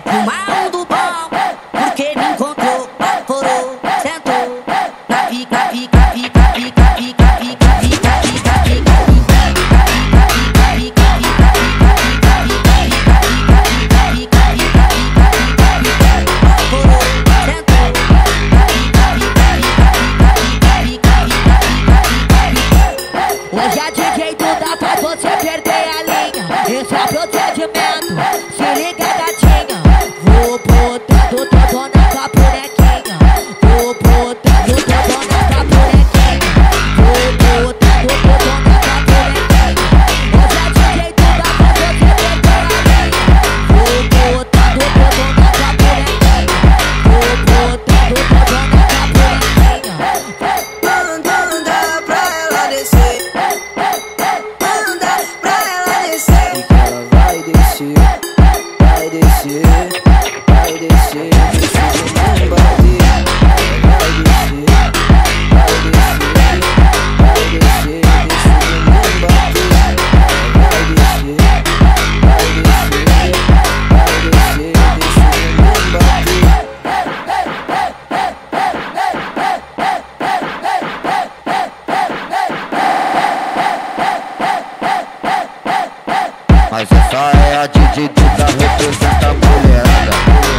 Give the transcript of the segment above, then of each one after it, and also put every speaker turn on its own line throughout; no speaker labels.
quer fumar um do bom, porque me encontrou, aporou, sentou, na pica, pica, pica, pica, pica, pica, pica, pica, pica, hoje é de jeito dá pra você perder a linha. Esse é o procedimento, se liga gatinha. Vou botando todo na tua bonequinha. Vou botando todo na tua bonequinha. Vou botando todo na tua bonequinha. Hoje é de jeito dá pra você perder a linha. Vou botando todo na tua bonequinha. Vou botando todo na tua bonequinha.
Manda pra ela descer. Vai descer, vai descer, deixa o bumbum bater. Vai descer, vai descer, vai descer, deixa o bumbum bater. Vai descer, vai descer, vai descer, deixa o bumbum bater.
Mas essa é a DJ Duda, representa a mulherada.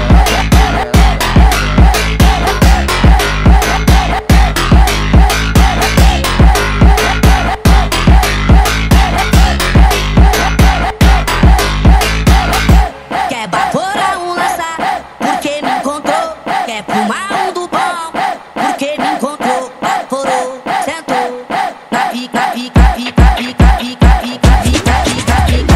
Quer baforar um lançar, porque me encontrou. Quer fumar um do bom, porque me encontrou. Baforou, sentou, na pica, pica, pica, pica, pica, pica, pica, pica, pica.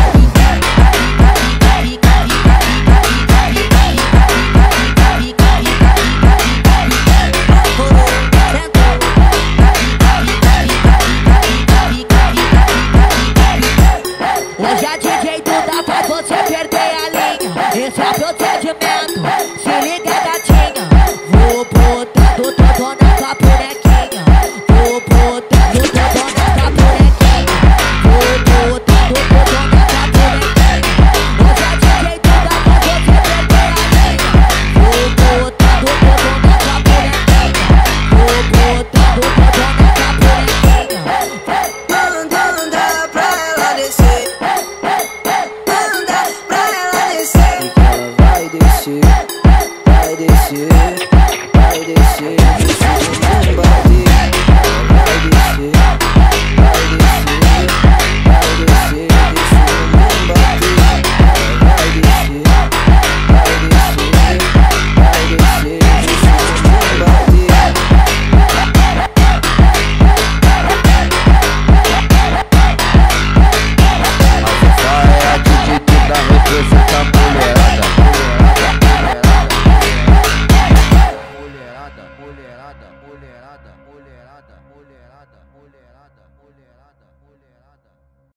Hoje é de jeito dá pra você perder a linha. Esse é o procedimento, se liga gatinha. Vou botando todo na tua bonequinha. Vou botando todo na tua bonequinha. Vou botando todo na tua bonequinha. Hoje é de jeito dá pra você perder a linha. Vou botando todo na tua bonequinha. Vou botando todo na tua bonequinha.
Manda pra ela descer. Manda pra ela descer.
Vai descer.